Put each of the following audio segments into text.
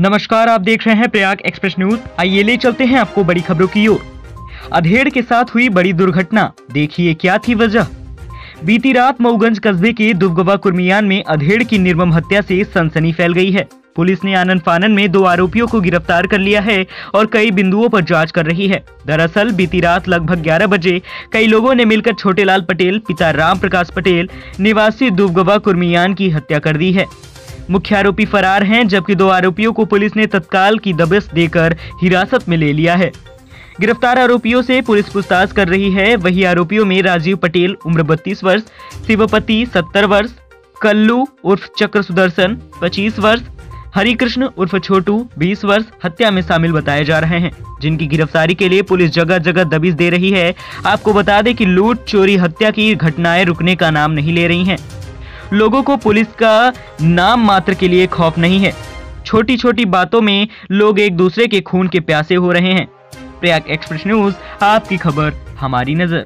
नमस्कार, आप देख रहे हैं प्रयाग एक्सप्रेस न्यूज। आइए ले चलते हैं आपको बड़ी खबरों की ओर। अधेड़ के साथ हुई बड़ी दुर्घटना, देखिए क्या थी वजह। बीती रात मऊगंज कस्बे के दुबगवा कुर्मियान में अधेड़ की निर्मम हत्या से सनसनी फैल गई है। पुलिस ने आनन फानन में 2 आरोपियों को गिरफ्तार कर लिया है और कई बिंदुओं पर जांच कर रही है। दरअसल बीती रात लगभग 11 बजे कई लोगों ने मिलकर छोटेलाल पटेल पिता राम प्रकाश पटेल निवासी दुबगवा कुर्मियान की हत्या कर दी है। मुख्य आरोपी फरार हैं, जबकि 2 आरोपियों को पुलिस ने तत्काल की दबिश देकर हिरासत में ले लिया है। गिरफ्तार आरोपियों से पुलिस पूछताछ कर रही है। वही आरोपियों में राजीव पटेल उम्र 32 वर्ष, शिवपति 70 वर्ष, कल्लू उर्फ चक्र सुदर्शन 25 वर्ष, हरिकृष्ण उर्फ छोटू 20 वर्ष हत्या में शामिल बताए जा रहे हैं, जिनकी गिरफ्तारी के लिए पुलिस जगह जगह दबिश दे रही है। आपको बता दें कि लूट, चोरी, हत्या की घटनाएं रुकने का नाम नहीं ले रही हैं। लोगों को पुलिस का नाम मात्र के लिए खौफ नहीं है। छोटी छोटी बातों में लोग एक दूसरे के खून के प्यासे हो रहे हैं। प्रयाग एक्सप्रेस न्यूज, आपकी खबर हमारी नजर।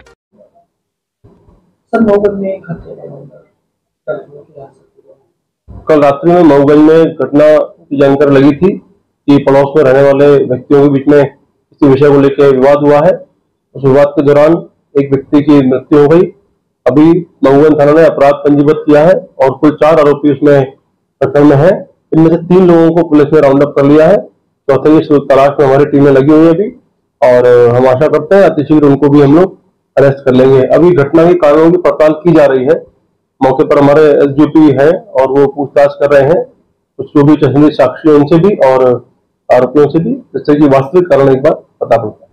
कल रात्रि में मऊगंज में घटना की जानकारी लगी थी कि पड़ोस में रहने वाले व्यक्तियों के बीच में किसी विषय को लेकर विवाद हुआ है। उस विवाद के दौरान एक व्यक्ति की मृत्यु हो गई। अभी मऊगंज थाना ने अपराध पंजीबद्ध किया है और कुल 4 आरोपी उसमें प्रकरण में है। इनमें से 3 लोगों को पुलिस ने राउंड अप कर लिया है। चौथे की तलाश में हमारी टीमें लगी हुई है अभी, और हम आशा करते हैं अतिशीघ्र उनको भी हम लोग अरेस्ट कर लेंगे। अभी घटना के कारणों की पड़ताल की जा रही है। मौके पर हमारे एसडीपी है और वो पूछताछ कर रहे हैं कुछ जो भी चश्मदीद साक्षी उनसे भी और आरोपियों से भी, जिससे कि वास्तविक कारण एक बार पता पड़ता है।